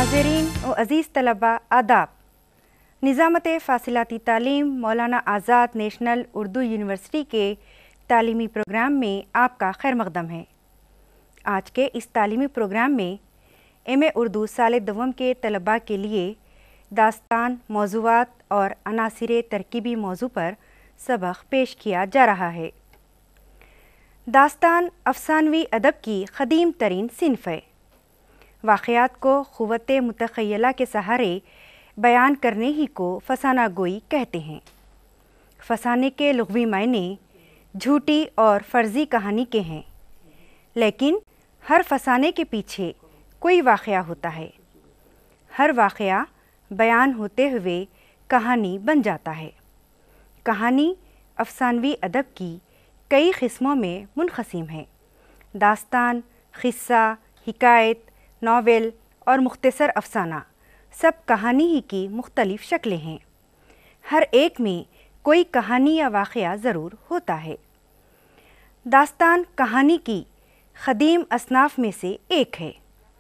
नाज़रीन व अज़ीज़ तलबा आदाब। निज़ामत फ़ासिलाती तालीम मौलाना आज़ाद नेशनल उर्दू यूनिवर्सिटी के तालीमी प्रोग्राम में आपका खैर मक़दम है। आज के इस तालीमी प्रोग्राम में एम.ए. उर्दू साल दोम के तलबा के लिए दास्तान मौज़ूआत और अनासिर तरकीबी मौज़ू पर सबक पेश किया जा रहा है। दास्तान अफ़सानवी अदब की क़दीम तरीन सिन्फ़ है। वाक़यात को क़ुव्वत मुतख़य्यला के सहारे बयान करने ही को फ़साना गोई कहते हैं। फ़साने के लुग़वी मायने झूठी और फ़र्ज़ी कहानी के हैं, लेकिन हर फ़साने के पीछे कोई वाक़या होता है। हर वाक़या बयान होते हुए कहानी बन जाता है। कहानी अफ़सानवी अदब की कई क़िस्मों में मुनक़सिम है। दास्तान, क़िस्सा, हिकायत, नावल और मुख्तसर अफ़साना सब कहानी ही की मुख्तलिफ़ शक्लें हैं। हर एक में कोई कहानी या वाक़या ज़रूर होता है। दास्तान कहानी की क़दीम असनाफ़ में से एक है।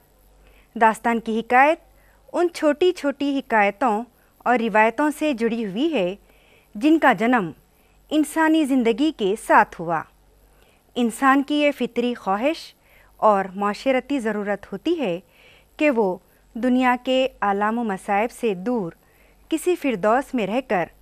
दास्तान की हिकायत उन छोटी छोटी हिकायतों और रिवायतों से जुड़ी हुई है जिनका जन्म इंसानी ज़िंदगी के साथ हुआ। इंसान की ये फ़ितरी ख्वाहिश और माशरती ज़रूरत होती है कि वो दुनिया के आलाम व मसाइब से दूर किसी फ़िरदौस में रहकर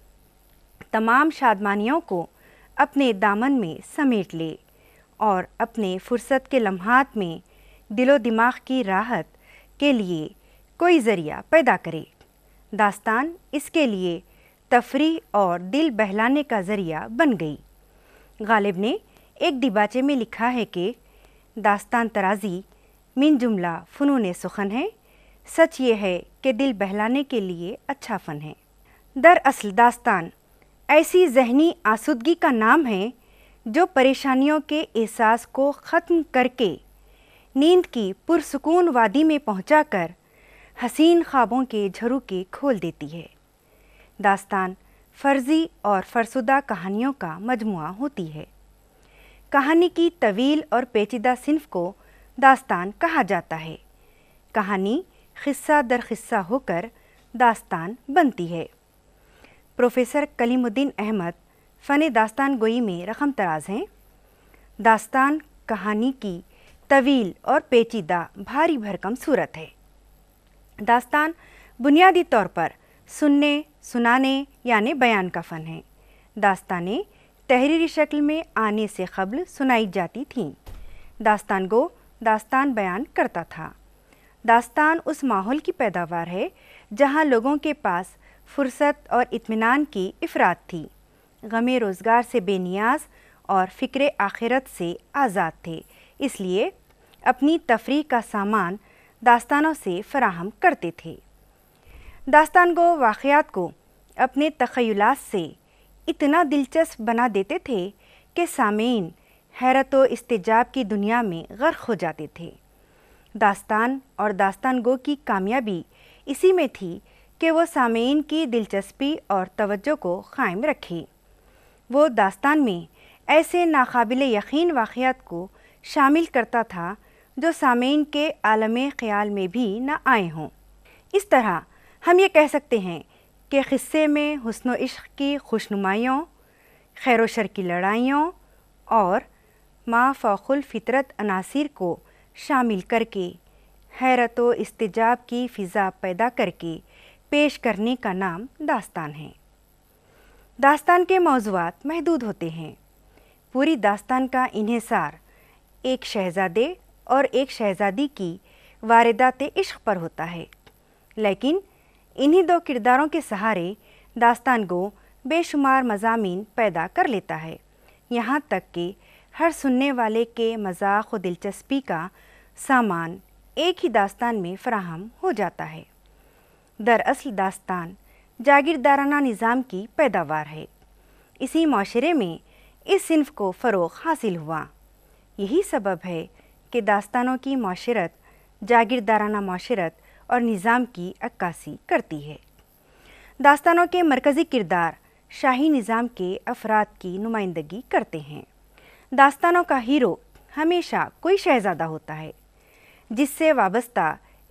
तमाम शादमानियों को अपने दामन में समेट ले और अपने फ़ुर्सत के लम्हात में दिलो दिमाग की राहत के लिए कोई ज़रिया पैदा करे। दास्तान इसके लिए तफरीह और दिल बहलाने का ज़रिया बन गई। गालिब ने एक दिबाचे में लिखा है कि दास्तान तराज़ी मिन जुमला फ़नून सुखन है। सच ये है कि दिल बहलाने के लिए अच्छा फ़न है। दरअसल दास्तान ऐसी ज़हनी आसूदगी का नाम है जो परेशानियों के एहसास को ख़त्म करके नींद की पुरसुकून वादी में पहुंचाकर हसीन ख्वाबों के झरोखे खोल देती है। दास्तान फ़र्ज़ी और फ़रसुदा कहानियों का मजमुआ होती है। कहानी की तवील और पेचीदा सिन्फ़ को दास्तान कहा जाता है। कहानी क़िस्सा दर क़िस्सा होकर दास्तान बनती है। प्रोफ़ेसर कलीमुद्दीन अहमद फ़न दास्तान गोई में रक़म तराज़ हैं। दास्तान कहानी की तवील और पेचीदा भारी भरकम सूरत है। दास्तान बुनियादी तौर पर सुनने सुनाने यानी बयान का फ़न है। दास्तानें तहरीरी शक्ल में आने से क़ब्ल सुनाई जाती थीं। दास्तान गो दास्तान बयान करता था। दास्तान उस माहौल की पैदावार है जहाँ लोगों के पास फ़ुर्सत और इत्मीनान की इफ़रात थी, गमे रोज़गार से बेनियाज और फ़िक्र आखिरत से आज़ाद थे, इसलिए अपनी तफरीह का सामान दास्तानों से फ़राहम करते थे। दास्तान गो वाक़यात को अपने तख़य्युलात से इतना दिलचस्प बना देते थे कि सामीन हैरत व इस्तेजाब की दुनिया में गर्क हो जाते थे। दास्तान और दास्तान गो की कामयाबी इसी में थी कि वो सामीन की दिलचस्पी और तवज्जो को क़ायम रखे। वो दास्तान में ऐसे नाकाबिल यकीन वाक़यात को शामिल करता था जो सामीन के आलम ख़याल में भी न आए हों। इस तरह हम ये कह सकते हैं कि क़िस्से में हुस्न व इश्क़ की खुशनुमाइयों, खैर व शर की लड़ाइयों और मा फ़ौक़ुल फ़ितरत अनासिर को शामिल करके हैरत व इस्तिजाब की फ़िज़ा पैदा करके पेश करने का नाम दास्तान है। दास्तान के मौज़ूआत महदूद होते हैं। पूरी दास्तान का इन्हिसार एक शहज़ादे और एक शहज़ादी की वारदात इश्क़ पर होता है, लेकिन इन्हीं दो किरदारों के सहारे दास्तान गो बेशुमार मज़ामीन पैदा कर लेता है, यहाँ तक कि हर सुनने वाले के मज़ाक़ व दिलचस्पी का सामान एक ही दास्तान में फ़राहम हो जाता है। दरअसल दास्तान जागीरदाराना निज़ाम की पैदावार है। इसी माशरे में इस सिन्फ़ को फ़रोग़ हासिल हुआ। यही सबब है कि दास्तानों की माशरत जागीरदाराना माशरत और निज़ाम की अक्कासी करती है। दास्तानों के मरकज़ी किरदार शाही निज़ाम के अफराद की नुमाइंदगी करते हैं। दास्तानों का हीरो हमेशा कोई शहज़ादा होता है जिससे वाबस्ता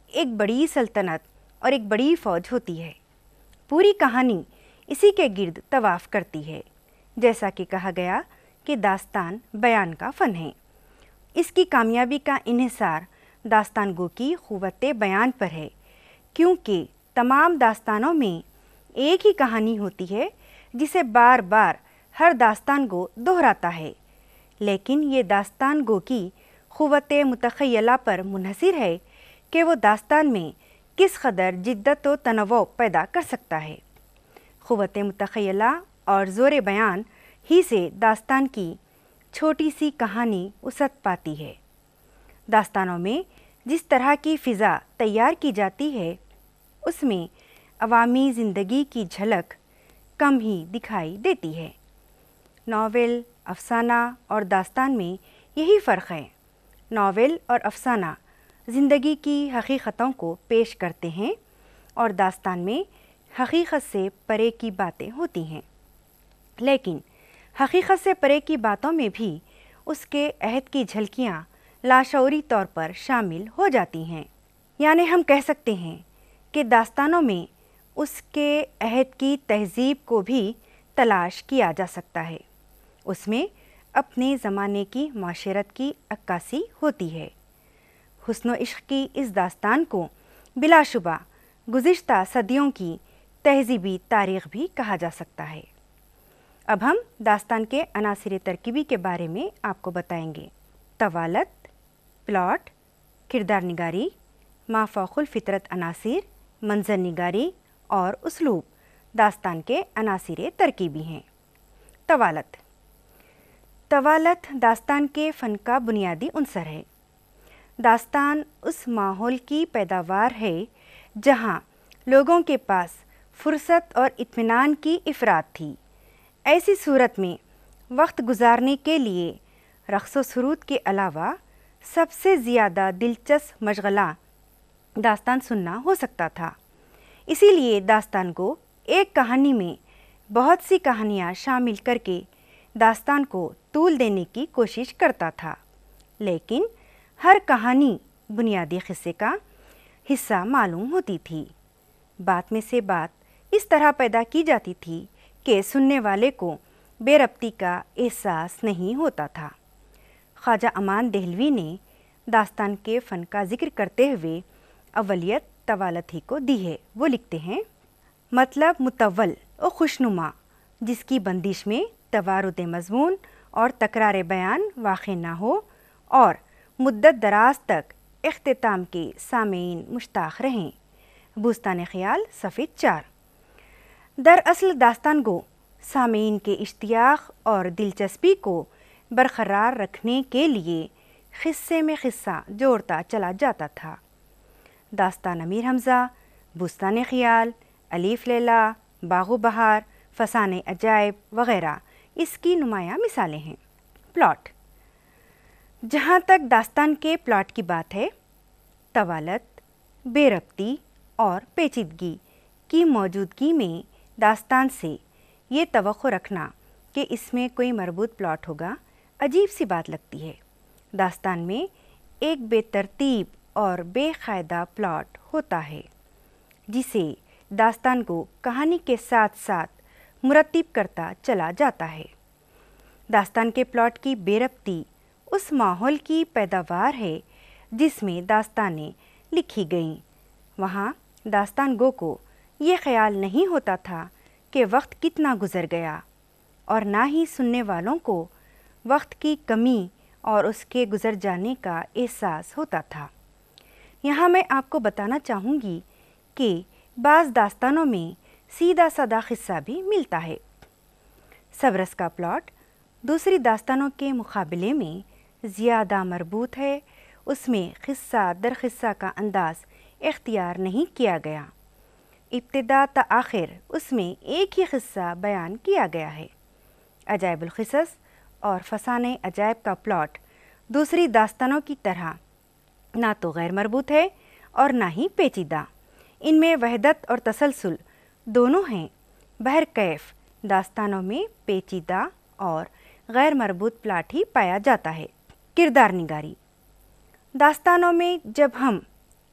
ایک بڑی سلطنت اور ایک بڑی فوج ہوتی ہے۔ پوری کہانی اسی کے گرد طواف کرتی ہے۔ جیسا کہ کہا گیا کہ داستان بیان کا فن ہے۔ اس کی کامیابی کا انحصار داستان گو کی قوت بیان پر ہے، کیونکہ تمام داستانوں میں ایک ہی کہانی ہوتی ہے جسے بار بار ہر داستان گو دہراتا ہے، لیکن یہ داستان گو کی قوت متخیلہ پر منحصر ہے کہ وہ داستان میں کس قدر جدت و تنوع پیدا کر سکتا ہے۔ قوت متخیلہ اور زور بیان ہی سے داستان کی چھوٹی سی کہانی وسعت پاتی ہے۔ داستانوں میں جس طرح کی فضا تیار کی جاتی ہے، اس میں عوامی زندگی کی جھلک کم ہی دکھائی دیتی ہے۔ ناول، افسانہ اور داستان میں یہی فرق ہے۔ ناول اور افسانہ زندگی کی حقیقتوں کو پیش کرتے ہیں اور داستان میں حقیقت سے پرے کی باتیں ہوتی ہیں، لیکن حقیقت سے پرے کی باتوں میں بھی اس کے عہد کی جھلکیاں لاشعوری طور پر شامل ہو جاتی ہیں۔ یعنی ہم کہہ سکتے ہیں کہ داستانوں میں اس کے عہد کی تہذیب کو بھی تلاش کیا جا سکتا ہے۔ اس میں اپنے زمانے کی معاشرت کی عکاسی ہوتی ہے۔ حسن و عشق کی اس داستان کو بلا شبہ گزشتہ صدیوں کی تہذیبی تاریخ بھی کہا جا سکتا ہے۔ اب ہم داستان کے عناصر ترکیبی کے بارے میں آپ کو بتائیں گے۔ طوالت، پلاٹ، کردار نگاری، مافوق الفطرت عناصر، منظر نگاری اور اسلوب داستان کے عناصر ترکیبی ہیں۔ طوالت داستان کے فن کا بنیادی عنصر ہے۔ داستان اس ماحول کی پیداوار ہے جہاں لوگوں کے پاس فرصت اور اطمینان کی افراط تھی۔ ایسی صورت میں وقت گزارنے کے لیے رقص و سرود کے علاوہ سب سے زیادہ دلچسپ مشغلہ داستان سننا ہو سکتا تھا۔ اسی لیے داستان کو ایک کہانی میں بہت سی کہانیاں شامل کر کے داستان کو طول دینے کی کوشش کرتا تھا، لیکن ہر کہانی بنیادی قصے کا حصہ معلوم ہوتی تھی۔ بات میں سے بات اس طرح پیدا کی جاتی تھی کہ سننے والے کو بے ربطی کا احساس نہیں ہوتا تھا۔ خواجہ امان دہلوی نے داستان کے فن کا ذکر کرتے ہوئے اولیت طوالت ہی کو دی ہے۔ وہ لکھتے ہیں: مطلب مطول و خوشنما، جس کی بندش میں توارد مضمون اور تکرار بیان واقع نہ ہو اور مدت دراز تک اختتام کے سامعین مشتاق رہیں۔ بوستان خیال صفحہ 4۔ دراصل داستان گو سامعین کے اشتیاق اور دلچسپی کو برقرار رکھنے کے لیے قصے میں قصہ جوڑتا چلا جاتا تھا۔ داستان امیر حمزہ، بوستان خیال، الف لیلا، باغ و بہار، فسانہ عجائب وغیرہ اس کی نمایاں مثالیں ہیں۔ پلاٹ: جہاں تک داستان کے پلاٹ کی بات ہے، طوالت، بے ربطی اور پیچیدگی کی موجودگی میں داستان سے یہ توقع رکھنا کہ اس میں کوئی مربوط پلاٹ ہوگا عجیب سی بات لگتی ہے۔ داستان میں ایک بے ترتیب اور بے قاعدہ پلاٹ ہوتا ہے جسے داستان کو کہانی کے ساتھ ساتھ مرتب کرتا چلا جاتا ہے۔ داستان کے پلاٹ کی بے ربطی اس ماحول کی پیداوار ہے جس میں داستانیں لکھی گئیں۔ وہاں داستان گو کو یہ خیال نہیں ہوتا تھا کہ وقت کتنا گزر گیا، اور نہ ہی سننے والوں کو وقت کی کمی اور اس کے گزر جانے کا احساس ہوتا تھا۔ یہاں میں آپ کو بتانا چاہوں گی کہ بعض داستانوں میں سیدھا سادہ قصہ بھی ملتا ہے۔ سبرس کا پلاٹ دوسری داستانوں کے مقابلے میں زیادہ مربوط ہے۔ اس میں قصہ در قصہ کا انداز اختیار نہیں کیا گیا۔ ابتدا تا آخر اس میں ایک ہی قصہ بیان کیا گیا ہے۔ عجائب القصص اور فسانہ عجائب کا پلاٹ دوسری داستانوں کی طرح نہ تو غیر مربوط ہے اور نہ ہی پیچیدہ۔ ان میں وحدت اور تسلسل دونوں ہیں۔ بہرکیف داستانوں میں پیچیدہ اور غیر مربوط پلاٹ ہی پایا جاتا ہے۔ کردار نگاری: داستانوں میں جب ہم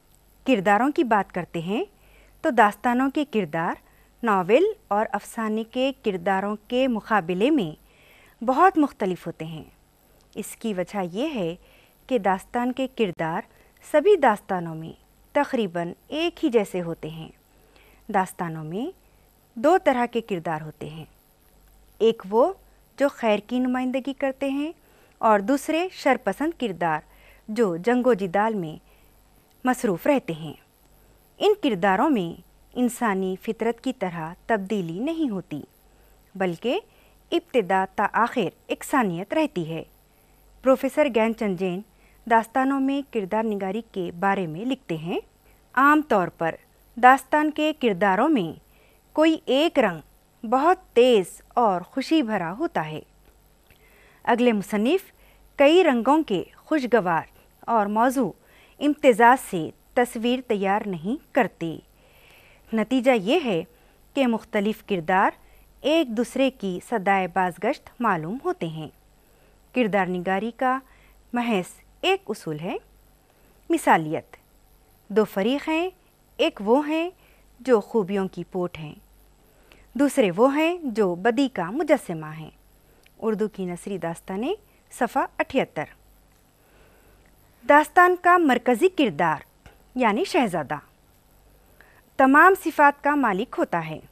کرداروں کی بات کرتے ہیں تو داستانوں کے کردار ناول اور افسانے کے کرداروں کے مقابلے میں بہت مختلف ہوتے ہیں۔ اس کی وجہ یہ ہے کہ داستان کے کردار سبھی داستانوں میں تقریباً ایک ہی جیسے ہوتے ہیں۔ داستانوں میں دو طرح کے کردار ہوتے ہیں، ایک وہ جو خیر کی نمائندگی کرتے ہیں اور دوسرے شرپسند کردار جو جنگ و جدال میں مصروف رہتے ہیں۔ ان کرداروں میں انسانی فطرت کی طرح تبدیلی نہیں ہوتی، بلکہ ابتدا تا آخر یکسانیت رہتی ہے۔ پروفیسر گیان چند جین داستانوں میں کردار نگاری کے بارے میں لکھتے ہیں، عام طور پر داستان کے کرداروں میں کوئی ایک رنگ بہت تیز اور خوشی بھرا ہوتا ہے۔ اگلے مصنف کئی رنگوں کے خوشگوار اور موزوں امتزاج سے تصویر تیار نہیں کرتے۔ نتیجہ یہ ہے کہ مختلف کردار ایک دوسرے کی صدائے بازگشت معلوم ہوتے ہیں۔ کردار نگاری کا محض ایک اصول ہے، مثالیت۔ دو فریق ہیں، ایک وہ ہیں جو خوبیوں کی پوٹ ہیں، دوسرے وہ ہیں جو بدی کا مجسمہ ہیں۔ اردو کی نثری داستانیں، صفحہ 78۔ داستان کا مرکزی کردار یعنی شہزادہ تمام صفات کا مالک ہوتا ہے۔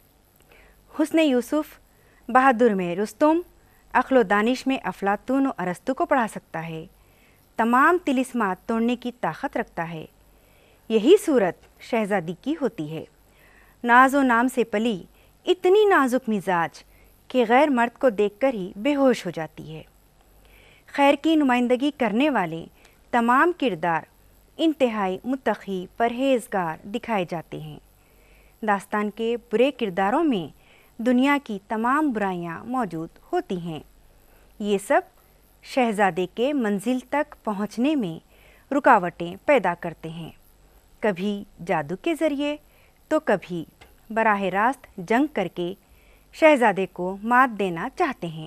حسن یوسف، بہادر میں رستم، عقل و دانش میں افلاطون و ارسطو کو پڑھا سکتا ہے، تمام طلسمات توڑنے کی طاقت رکھتا ہے۔ یہی صورت شہزادی کی ہوتی ہے، ناز و نام سے پلی، اتنی نازک مزاج کہ غیر مرد کو دیکھ کر ہی بے ہوش ہو جاتی ہے۔ خیر کی نمائندگی کرنے والے تمام کردار انتہائی متقی پرہیزگار دکھائے جاتے ہیں۔ داستان کے برے کرداروں میں دنیا کی تمام برائیاں موجود ہوتی ہیں۔ یہ سب شہزادے کے منزل تک پہنچنے میں رکاوٹیں پیدا کرتے ہیں، کبھی جادو کے ذریعے تو کبھی براہ راست جنگ کر کے شہزادے کو مات دینا چاہتے ہیں۔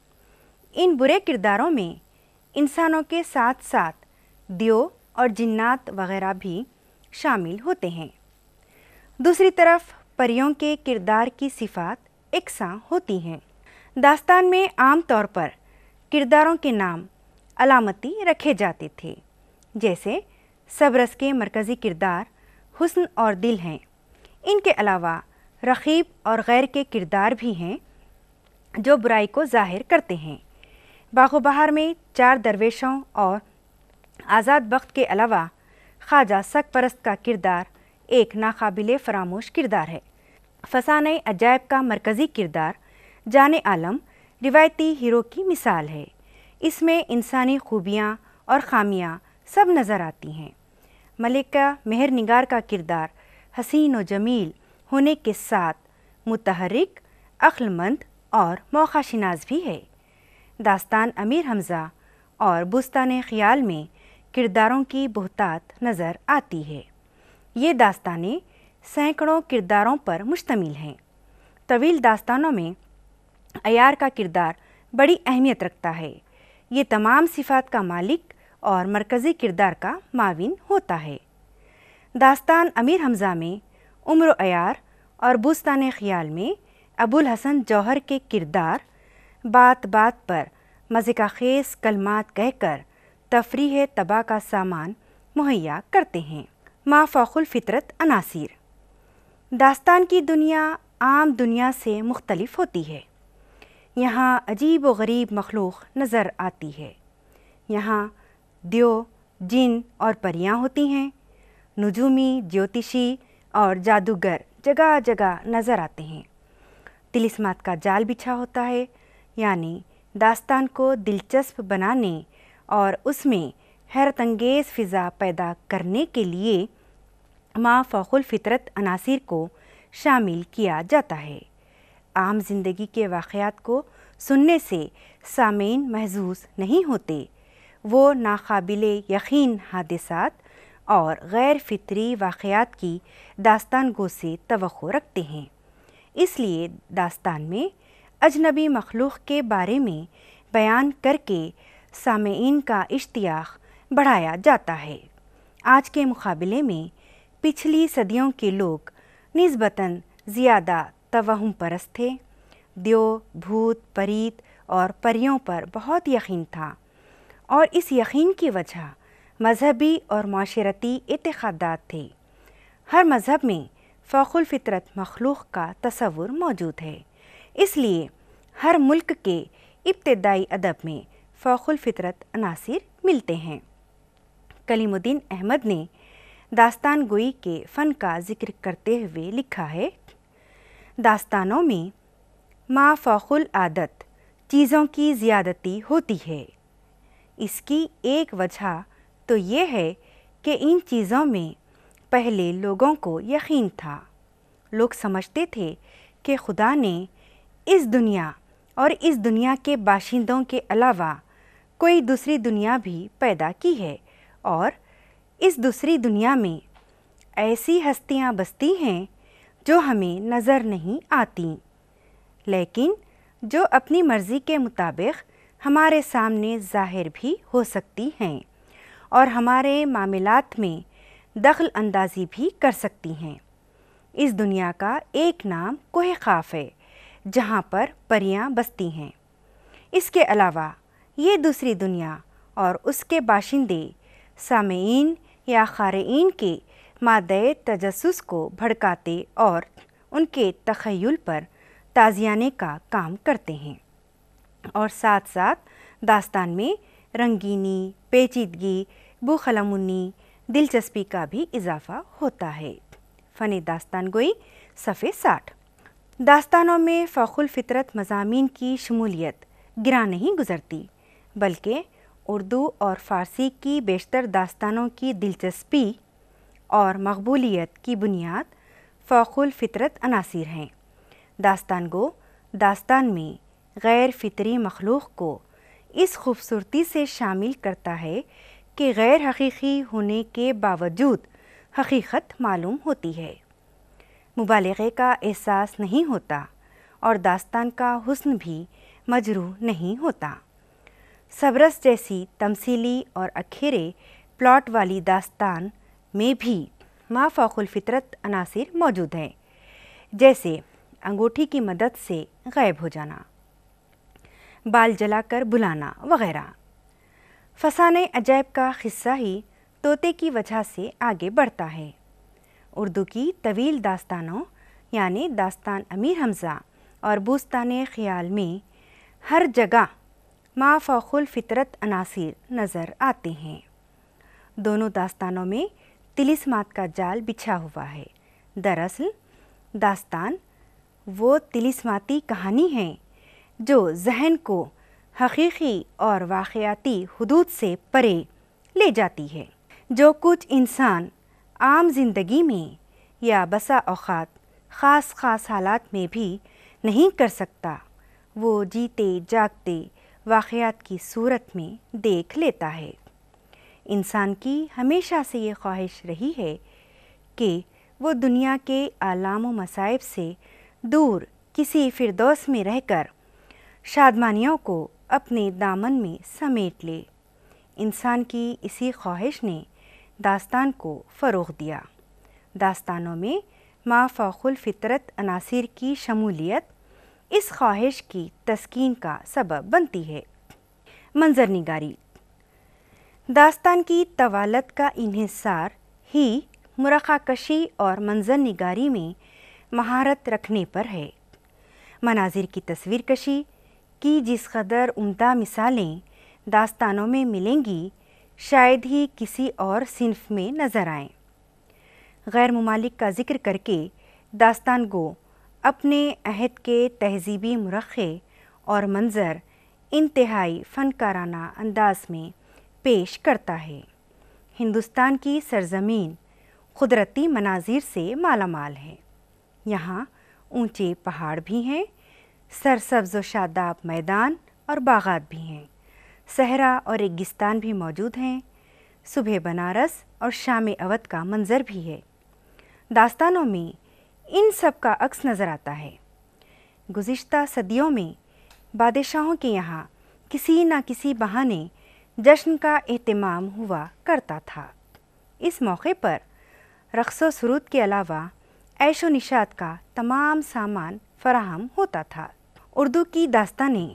ان برے کرداروں میں انسانوں کے ساتھ ساتھ دیو اور جنات وغیرہ بھی شامل ہوتے ہیں۔ دوسری طرف پریوں کے کردار کی صفات یکساں ہوتی ہیں۔ داستان میں عام طور پر کرداروں کے نام علامتی رکھے جاتے تھے، جیسے سبرس کے مرکزی کردار حسن اور دل ہیں۔ ان کے علاوہ رقیب اور غیر کے کردار بھی ہیں جو برائی کو ظاہر کرتے ہیں۔ باغ و بہار میں 4 درویشوں اور آزاد بخت کے علاوہ خواجہ سگ پرست کا کردار ایک ناقابل فراموش کردار ہے۔ فسانہ عجائب کا مرکزی کردار جان عالم روایتی ہیرو کی مثال ہے۔ اس میں انسانی خوبیاں اور خامیاں سب نظر آتی ہیں۔ ملکہ مہر نگار کا کردار حسین و جمیل ہونے کے ساتھ متحرک، عقل مند اور موقع شناس بھی ہے۔ داستان امیر حمزہ اور بستان خیال میں کرداروں کی بہتات نظر آتی ہے۔ یہ داستانیں سینکڑوں کرداروں پر مشتمل ہیں۔ طویل داستانوں میں عیار کا کردار بڑی اہمیت رکھتا ہے۔ یہ تمام صفات کا مالک اور مرکزی کردار کا معاون ہوتا ہے۔ داستان امیر حمزہ میں عمر و عیار اور بستان خیال میں ابوالحسن جوہر کے کردار بات بات پر مضحکہ خیز کلمات کہہ کر تفریح طبع کا سامان مہیا کرتے ہیں۔ ما فوق الفطرت عناصر۔ داستان کی دنیا عام دنیا سے مختلف ہوتی ہے۔ یہاں عجیب و غریب مخلوق نظر آتی ہے۔ یہاں دیو، جن اور پریاں ہوتی ہیں۔ نجومی، جیوتشی اور جادوگر جگہ جگہ نظر آتے ہیں۔ طلسمات کا جال بچھا ہوتا ہے، یعنی داستان کو دلچسپ بنانے اور اس میں حیرت انگیز فضا پیدا کرنے کے لیے ما فوق الفطرت عناصر کو شامل کیا جاتا ہے۔ عام زندگی کے واقعات کو سننے سے سامعین محظوظ نہیں ہوتے، وہ ناقابل یقین حادثات اور غیر فطری واقعات کی داستان گو سے توقع رکھتے ہیں۔ اس لیے داستان میں اجنبی مخلوق کے بارے میں بیان کر کے سامعین کا اشتیاق بڑھایا جاتا ہے۔ آج کے مقابلے میں پچھلی صدیوں کے لوگ نسبتاً زیادہ توہم پرست تھے۔ دیو، بھوت، پریت اور پریوں پر بہت یقین تھا، اور اس یقین کی وجہ مذہبی اور معاشرتی اعتقادات تھے۔ ہر مذہب میں فوق الفطرت مخلوق کا تصور موجود ہے، اس لیے ہر ملک کے ابتدائی ادب میں فوق الفطرت عناصر ملتے ہیں۔ کلیم الدین احمد نے داستان گوئی کے فن کا ذکر کرتے ہوئے لکھا ہے، داستانوں میں ما فوق العادت چیزوں کی زیادتی ہوتی ہے۔ اس کی ایک وجہ تو یہ ہے کہ ان چیزوں میں پہلے لوگوں کو یقین تھا۔ لوگ سمجھتے تھے کہ خدا نے اس دنیا اور اس دنیا کے باشندوں کے علاوہ کوئی دوسری دنیا بھی پیدا کی ہے، اور اس دوسری دنیا میں ایسی ہستیاں بستی ہیں جو ہمیں نظر نہیں آتیں، لیکن جو اپنی مرضی کے مطابق ہمارے سامنے ظاہر بھی ہو سکتی ہیں اور ہمارے معاملات میں دخل اندازی بھی کر سکتی ہیں۔ اس دنیا کا ایک نام کوہ قاف ہے جہاں پر پریاں بستی ہیں۔ اس کے علاوہ یہ دوسری دنیا اور اس کے باشندے سامعین یا قارئین کے مادہ تجسس کو بھڑکاتے اور ان کے تخیل پر تازیانے کا کام کرتے ہیں، اور ساتھ ساتھ داستان میں رنگینی، پیچیدگی، بوقلمونی، دلچسپی کا بھی اضافہ ہوتا ہے۔ فن داستان گوئی، صفحے 60۔ داستانوں میں فوق الفطرت مضامین کی شمولیت گراں نہیں گزرتی، بلکہ اردو اور فارسی کی بیشتر داستانوں کی دلچسپی اور مقبولیت کی بنیاد فوق الفطرت عناصر ہیں۔ داستان گو داستان میں غیر فطری مخلوق کو اس خوبصورتی سے شامل کرتا ہے کہ غیر حقیقی ہونے کے باوجود حقیقت معلوم ہوتی ہے، مبالغے کا احساس نہیں ہوتا، اور داستان کا حسن بھی مجروح نہیں ہوتا۔ صبرس جیسی تمثیلی اور اکھیرے پلاٹ والی داستان میں بھی ما فوق الفطرت عناصر موجود ہیں، جیسے انگوٹھی کی مدد سے غائب ہو جانا، بال جلا کر بلانا وغیرہ۔ فسانہ عجائب کا قصہ ہی طوطے کی وجہ سے آگے بڑھتا ہے۔ اردو کی طویل داستانوں یعنی داستان امیر حمزہ اور بوستان خیال میں ہر جگہ ما فوق الفطرت عناصر نظر آتے ہیں۔ دونوں داستانوں میں طلسمات کا جال بچھا ہوا ہے۔ دراصل داستان وہ طلسماتی کہانی ہے جو ذہن کو حقیقی اور واقعاتی حدود سے پرے لے جاتی ہے۔ جو کچھ انسان عام زندگی میں یا بسا اوقات خاص حالات میں بھی نہیں کر سکتا، وہ جیتے جاگتے واقعات کی صورت میں دیکھ لیتا ہے۔ انسان کی ہمیشہ سے یہ خواہش رہی ہے کہ وہ دنیا کے آلام و مصائب سے دور کسی فردوس میں رہ کر شادمانیوں کو اپنے دامن میں سمیٹ لے۔ انسان کی اسی خواہش نے داستان کو فروغ دیا۔ داستانوں میں ما فوق الفطرت عناصر کی شمولیت اس خواہش کی تسکین کا سبب بنتی ہے۔ منظر نگاری داستان کی طوالت کا انحصار ہی مرقع کشی اور منظر نگاری میں مہارت رکھنے پر ہے۔ مناظر کی تصویر کشی کی جس قدر عمدہ مثالیں داستانوں میں ملیں گی، شاید ہی کسی اور صنف میں نظر آئیں۔ غیر ممالک کا ذکر کر کے داستان گو اپنے عہد کے تہذیبی مرقع اور منظر انتہائی فنکارانہ انداز میں پیش کرتا ہے۔ ہندوستان کی سرزمین قدرتی مناظر سے مالا مال ہے۔ یہاں اونچے پہاڑ بھی ہیں، سرسبز و شاداب میدان اور باغات بھی ہیں، صحرا اور ریگستان بھی موجود ہیں، صبح بنارس اور شام اودھ کا منظر بھی ہے۔ داستانوں میں ان سب کا عکس نظر آتا ہے۔ گزشتہ صدیوں میں بادشاہوں کے یہاں کسی نہ کسی بہانے جشن کا اہتمام ہوا کرتا تھا۔ اس موقع پر رقص و سرود کے علاوہ عیش و نشاط کا تمام سامان فراہم ہوتا تھا۔ اردو کی داستانیں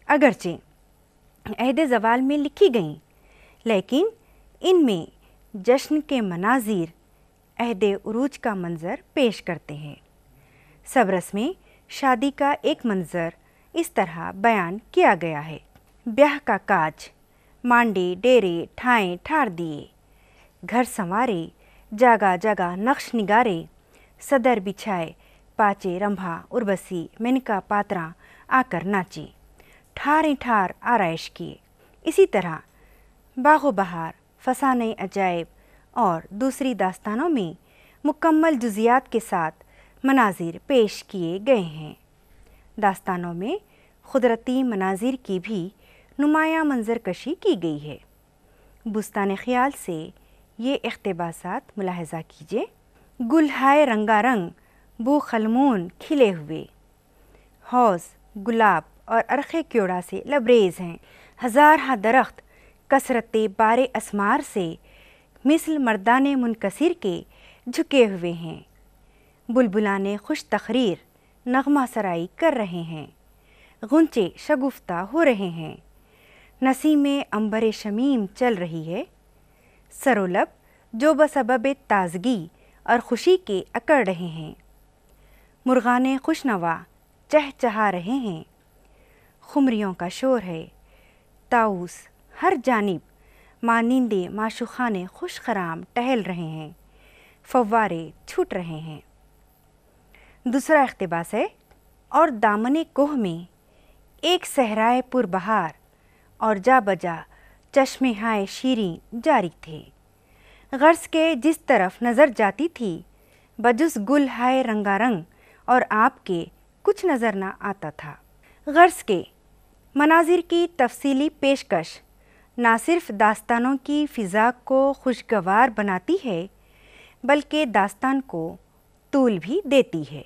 اگرچہ عہد زوال میں لکھی گئیں، لیکن ان میں جشن کے مناظر عہد عروج کا منظر پیش کرتے ہیں۔ سبرس میں شادی کا ایک منظر اس طرح بیان کیا گیا ہے: بیاہ کا کاج، مانڈے ڈیرے ٹھائیں ٹھار دیے، گھر سنوارے جگہ جگہ نقش نگارے، صدر بچھائے پاچے رمبھا اربسی مینکا پاتراں آ کر ناچی، ٹھاریں ٹھار آرائش کیے۔ اسی طرح باغ و بہار، فسانۂ عجائب اور دوسری داستانوں میں مکمل جزیات کے ساتھ مناظر پیش کیے گئے ہیں۔ داستانوں میں قدرتی مناظر کی بھی نمایاں منظر کشی کی گئی ہے۔ بستان خیال سے یہ اقتباسات ملاحظہ کیجیے: گل ہائے رنگا رنگ بو خلمون کھلے ہوئے، حوض گلاب اور عرق کیوڑا سے لبریز ہیں، ہزارہ درخت کثرت بار اسمار سے مثل مردان منکسر کے جھکے ہوئے ہیں، بلبلان خوش تقریر نغمہ سرائی کر رہے ہیں، غنچے شگفتہ ہو رہے ہیں، نسیم عنبر شمیم چل رہی ہے، سر و لب جو بسبب تازگی اور خوشی کے اکڑ رہے ہیں، مرغان خوش نوا چہچہا رہے ہیں، خمریوں کا شور ہے، طاؤس ہر جانب مانند معشوقان خوش خرام ٹہل رہے ہیں، فوارے چھوٹ رہے ہیں۔ دوسرا اقتباس ہے: اور دامن کوہ میں ایک صحرائے پر بہار اور جا بجا چشمے ہائے شیریں جاری تھے، غرض کے جس طرف نظر جاتی تھی بجز گل ہائے رنگا رنگ اور آپ کے کچھ نظر نہ آتا تھا۔ غرض کے مناظر کی تفصیلی پیشکش نہ صرف داستانوں کی فضا کو خوشگوار بناتی ہے بلکہ داستان کو طول بھی دیتی ہے۔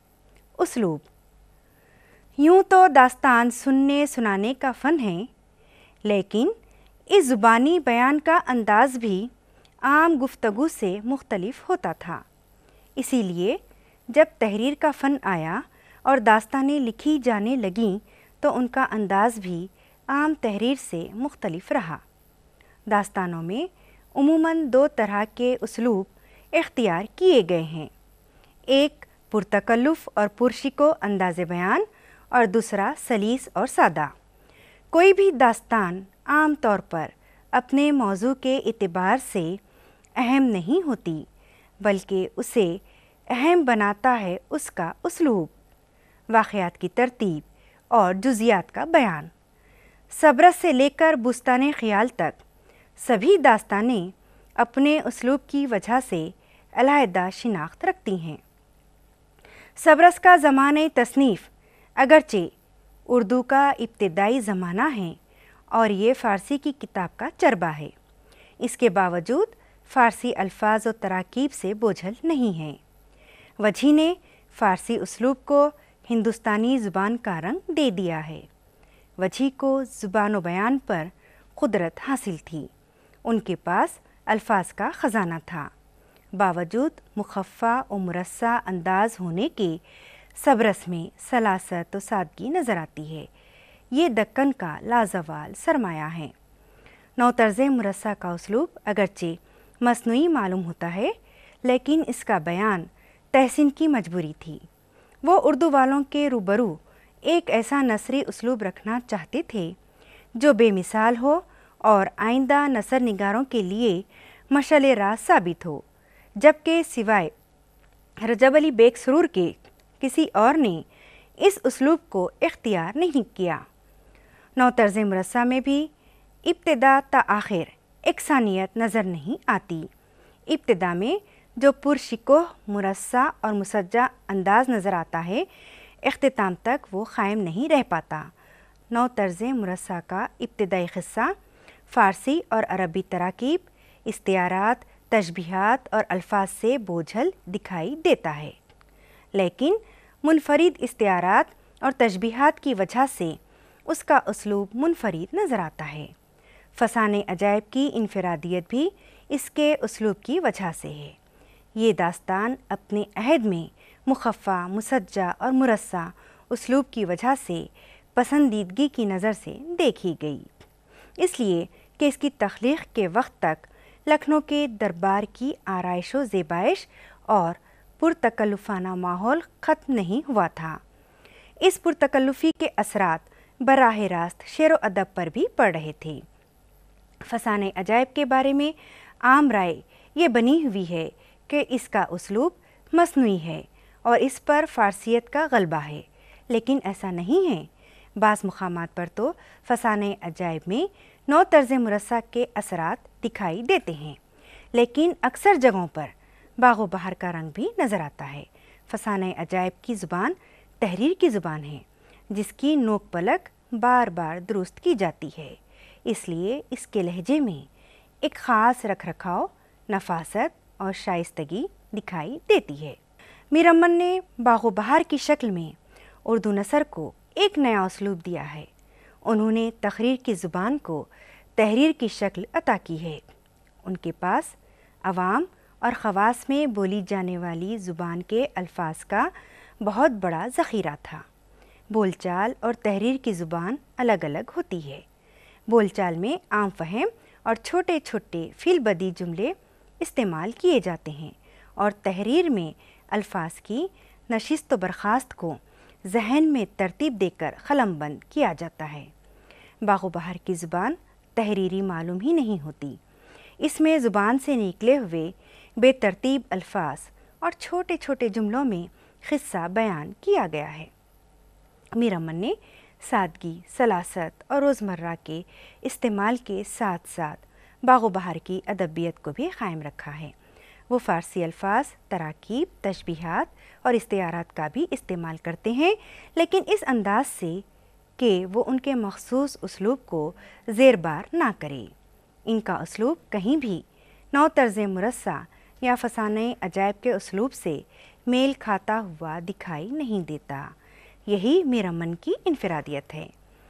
اسلوب: یوں تو داستان سننے سنانے کا فن ہے، لیکن اس زبانی بیان کا انداز بھی عام گفتگو سے مختلف ہوتا تھا۔ اسی لیے جب تحریر کا فن آیا اور داستانیں لکھی جانے لگیں تو ان کا انداز بھی عام تحریر سے مختلف رہا۔ داستانوں میں عموماً دو طرح کے اسلوب اختیار کیے گئے ہیں: ایک پرتکلف اور پرشکو انداز بیان اور دوسرا سلیس اور سادہ۔ کوئی بھی داستان عام طور پر اپنے موضوع کے اعتبار سے اہم نہیں ہوتی، بلکہ اسے اہم بناتا ہے اس کا اسلوب، واقعات کی ترتیب اور جزیات کا بیان۔ سبرس سے لے کر بستان خیال تک سبھی داستانیں اپنے اسلوب کی وجہ سے علیحدہ شناخت رکھتی ہیں۔ سبرس کا زمانہ تصنیف اگرچہ اردو کا ابتدائی زمانہ ہے اور یہ فارسی کی کتاب کا چربہ ہے، اس کے باوجود فارسی الفاظ و تراکیب سے بوجھل نہیں ہیں۔ وجھی نے فارسی اسلوب کو ہندوستانی زبان کا رنگ دے دیا ہے۔ وجھی کو زبان و بیان پر قدرت حاصل تھی، ان کے پاس الفاظ کا خزانہ تھا۔ باوجود مخفف و مرصع انداز ہونے کے سبرس میں سلاست و سادگی نظر آتی ہے۔ یہ دکن کا لازوال سرمایہ ہے۔ نو طرز مرصع کا اسلوب اگرچہ مصنوعی معلوم ہوتا ہے، لیکن اس کا بیان تحسین کی مجبوری تھی۔ وہ اردو والوں کے روبرو ایک ایسا نثری اسلوب رکھنا چاہتے تھے جو بے مثال ہو اور آئندہ نثر نگاروں کے لیے مشعل راہ ثابت ہو، جبکہ سوائے رجب علی بیگ سرور کے کسی اور نے اس اسلوب کو اختیار نہیں کیا۔ نو طرز مرصع میں بھی ابتدا تا آخر یکسانیت نظر نہیں آتی۔ ابتدا میں جو پرشکوہ مرصع اور مسجع انداز نظر آتا ہے، اختتام تک وہ قائم نہیں رہ پاتا۔ نو طرز مرصع کا ابتدائی قصہ فارسی اور عربی تراکیب، استعارات، تشبیہات اور الفاظ سے بوجھل دکھائی دیتا ہے، لیکن منفرد استعارات اور تشبیہات کی وجہ سے اس کا اسلوب منفرد نظر آتا ہے۔ فسانہ عجائب کی انفرادیت بھی اس کے اسلوب کی وجہ سے ہے۔ یہ داستان اپنے عہد میں مخفف، مسجع اور مرصع اسلوب کی وجہ سے پسندیدگی کی نظر سے دیکھی گئی، اس لیے کہ اس کی تخلیق کے وقت تک لکھنؤ کے دربار کی آرائش و زیبائش اور پرتکلفانہ ماحول ختم نہیں ہوا تھا۔ اس پرتکلفی کے اثرات براہ راست شعر و ادب پر بھی پڑ رہے تھے۔ فسانہ عجائب کے بارے میں عام رائے یہ بنی ہوئی ہے کہ اس کا اسلوب مصنوعی ہے اور اس پر فارسیت کا غلبہ ہے، لیکن ایسا نہیں ہے۔ بعض مقامات پر تو فسانہ عجائب میں نو طرز مرصع کے اثرات دکھائی دیتے ہیں، لیکن اکثر جگہوں پر باغ و بہار کا رنگ بھی نظر آتا ہے۔ فسانہ عجائب کی زبان تحریر کی زبان ہے، جس کی نوک پلک بار بار درست کی جاتی ہے، اس لیے اس کے لہجے میں ایک خاص رکھ رکھاؤ، نفاست اور شائستگی دکھائی دیتی ہے۔ میر امن نے باغ و بہار کی شکل میں اردو نثر کو ایک نیا اسلوب دیا ہے۔ انہوں نے تقریر کی زبان کو تحریر کی شکل عطا کی ہے۔ ان کے پاس عوام اور خواص میں بولی جانے والی زبان کے الفاظ کا بہت بڑا ذخیرہ تھا۔ بول چال اور تحریر کی زبان الگ الگ ہوتی ہے۔ بول چال میں عام فہم اور چھوٹے چھوٹے فعل بدی جملے استعمال کیے جاتے ہیں، اور تحریر میں الفاظ کی نشست و برخاست کو ذہن میں ترتیب دے کر قلم بند کیا جاتا ہے۔ باغ و بہار کی زبان تحریری معلوم ہی نہیں ہوتی، اس میں زبان سے نکلے ہوئے بے ترتیب الفاظ اور چھوٹے چھوٹے جملوں میں قصہ بیان کیا گیا ہے۔ میر امن نے سادگی، سلاست اور روزمرہ کے استعمال کے ساتھ ساتھ باغ و بہار کی ادبیت کو بھی قائم رکھا ہے۔ وہ فارسی الفاظ، تراکیب، تشبیہات اور استعارات کا بھی استعمال کرتے ہیں، لیکن اس انداز سے کہ وہ ان کے مخصوص اسلوب کو زیر بار نہ کرے۔ ان کا اسلوب کہیں بھی نو طرز مرصع یا فسانہ عجائب کے اسلوب سے میل کھاتا ہوا دکھائی نہیں دیتا۔ یہی میر امن کی انفرادیت ہے۔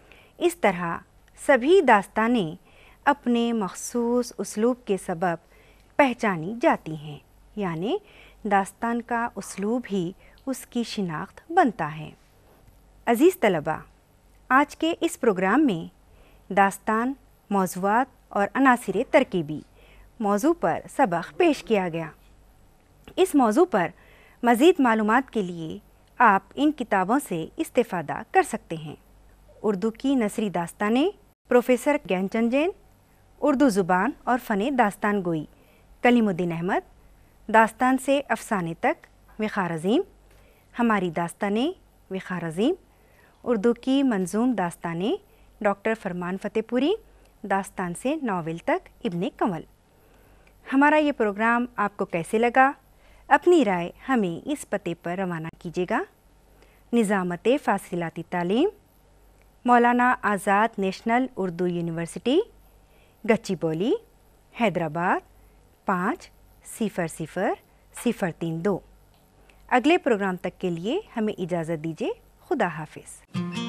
اس طرح سبھی داستانیں اپنے مخصوص اسلوب کے سبب پہچانی جاتی ہیں، یعنی داستان کا اسلوب ہی اس کی شناخت بنتا ہے۔ عزیز طلباء، آج کے اس پروگرام میں داستان، موضوعات اور عناصر ترکیبی موضوع پر سبق پیش کیا گیا۔ اس موضوع پر مزید معلومات کے لیے آپ ان کتابوں سے استفادہ کر سکتے ہیں: اردو کی نثری داستانیں، پروفیسر گیان چند جین، اردو زبان اور فن داستان گوئی، کلیم الدین احمد، داستان سے افسانے تک، وقار عظیم، ہماری داستانیں، وقار عظیم، اردو کی منظوم داستانیں، ڈاکٹر فرمان فتح پوری، داستان سے ناول تک، ابن کنول۔ ہمارا یہ پروگرام آپ کو کیسے لگا؟ اپنی رائے ہمیں اس پتے پر روانہ کیجیے گا۔ نظامت فاصلاتی تعلیم، Maulana Azad national Urdu university, Gachibowli, Hyderabad 50032۔ اگلے پروگرام تک کے لیے ہمیں اجازت دیجیے۔ خدا حافظ۔